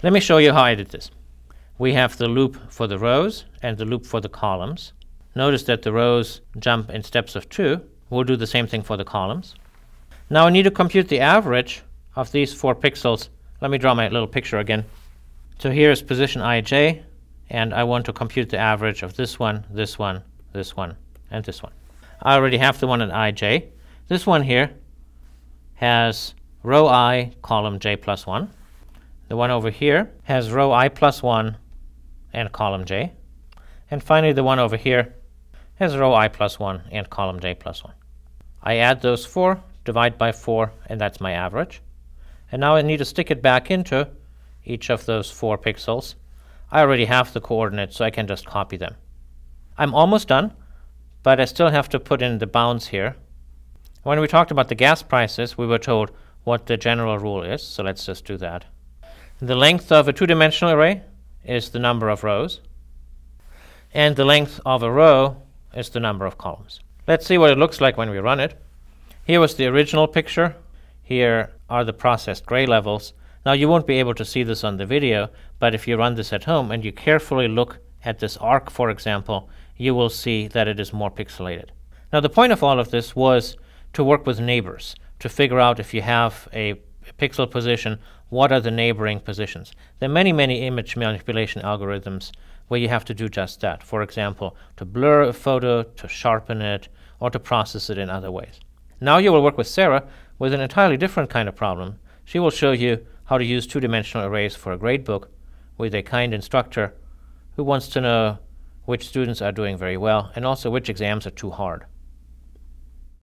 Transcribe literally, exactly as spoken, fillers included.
Let me show you how I did this. We have the loop for the rows and the loop for the columns. Notice that the rows jump in steps of two. We'll do the same thing for the columns. Now I need to compute the average of these four pixels. Let me draw my little picture again. So here is position I J, and I want to compute the average of this one, this one, this one, and this one. I already have the one at I J. This one here has row I, column J plus one. The one over here has row I plus one and column J. And finally, the one over here has row I plus one and column J plus one. I add those four, divide by four, and that's my average. And now I need to stick it back into each of those four pixels. I already have the coordinates, so I can just copy them. I'm almost done, but I still have to put in the bounds here. When we talked about the gas prices, we were told what the general rule is, so let's just do that. The length of a two-dimensional array is the number of rows, and the length of a row is the number of columns. Let's see what it looks like when we run it. Here was the original picture. Here are the processed gray levels. Now you won't be able to see this on the video, but if you run this at home and you carefully look at this arc, for example, you will see that it is more pixelated. Now the point of all of this was to work with neighbors, to figure out if you have a pixel position, what are the neighboring positions. There are many, many image manipulation algorithms where you have to do just that. For example, to blur a photo, to sharpen it, or to process it in other ways. Now you will work with Sarah with an entirely different kind of problem. She will show you how to use two-dimensional arrays for a gradebook with a kind instructor who wants to know which students are doing very well and also which exams are too hard.